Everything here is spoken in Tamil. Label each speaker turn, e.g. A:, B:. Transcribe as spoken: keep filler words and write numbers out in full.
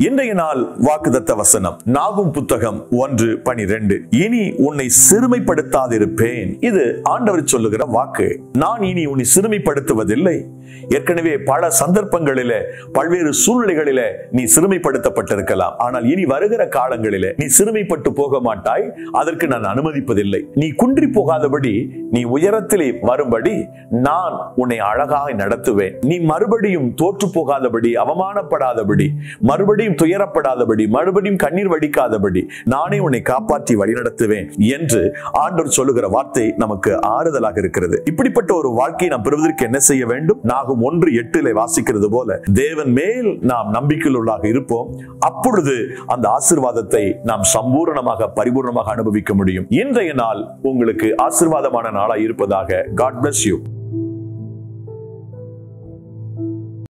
A: இன்றைய நாள் வாக்குத்தத்த வசனம் நாகும் புத்தகம் ஒன்று பனிரெண்டு. இனி உன்னை சிறுமைப்படுத்தாதிருப்பேன். இது ஆண்டவர் சொல்லுகிற வாக்கு. நான் இனி உன்னை சிறுமைப்படுத்துவதில்லை. ஏற்கனவே பல சந்தர்ப்பங்களிலே பல்வேறு சூழ்நிலைகளிலே நீ சிறுமைப்படுத்தப்பட்டிருக்கலாம். ஆனால் இனி வருகிற காலங்களிலே நீ சிறுமைப்பட்டு போக மாட்டாய். அதற்கு நான் அனுமதிப்பதில்லை. நீ குன்றி போகாதபடி நீ உயரத்திலே வரும்படி நான் உன்னை அழகாக நடத்துவேன். நீ மறுபடியும் தோற்று போகாதபடி, அவமானப்படாதபடி, மறுபடியும் துயரப்படாதபடி, மறுபடியும் கண்ணீர் வடிக்காதபடி நானே உன்னை காப்பாற்றி வழிநடத்துவேன் என்று ஆண்டவர் சொல்லுகிற வார்த்தை நமக்கு ஆறுதலாக இருக்கிறது. இப்படிப்பட்ட ஒரு வாழ்க்கையை நாம் பெறுவதற்கு என்ன செய்ய வேண்டும்? நாகும் ஒன்று எட்டிலே வாசிக்கிறது போல தேவன் மேல் நாம் நம்பிக்கையுள்ளவர்களாக இருப்போம். அப்பொழுது அந்த ஆசீர்வாதத்தை நாம் சம்பூரணமாக பரிபூர்ணமாக அனுபவிக்க முடியும். இன்றைய நாள் உங்களுக்கு ஆசீர்வாதமான நாளாய் இருப்பதாக. God bless you.